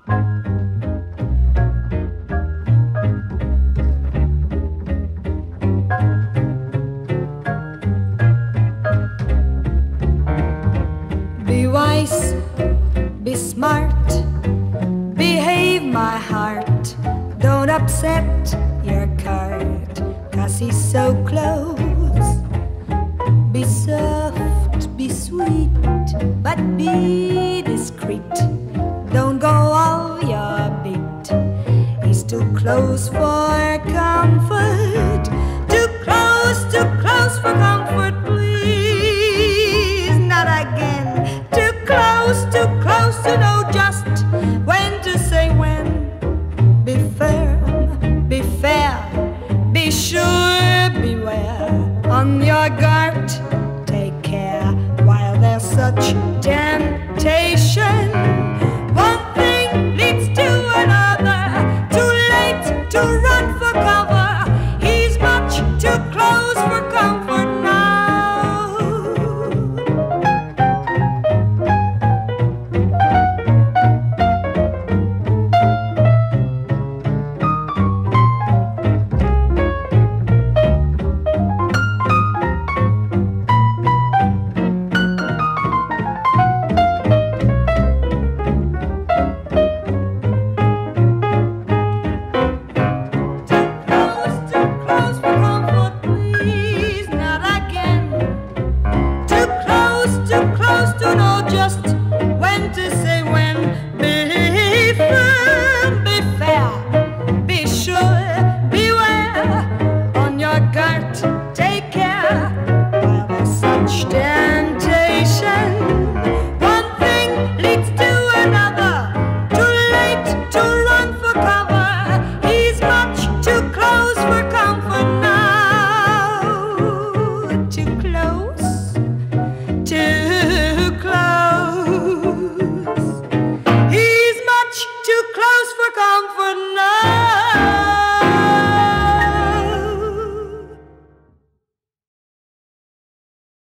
Be wise, be smart, behave my heart. Don't upset your cart, 'cause he's so close. Be soft, be sweet, but be discreet. Don't go all your beat. He's too close for comfort. Too close for comfort, please. Not again. Too close to know just when to say when. Be firm, be fair, be sure, beware on your guard.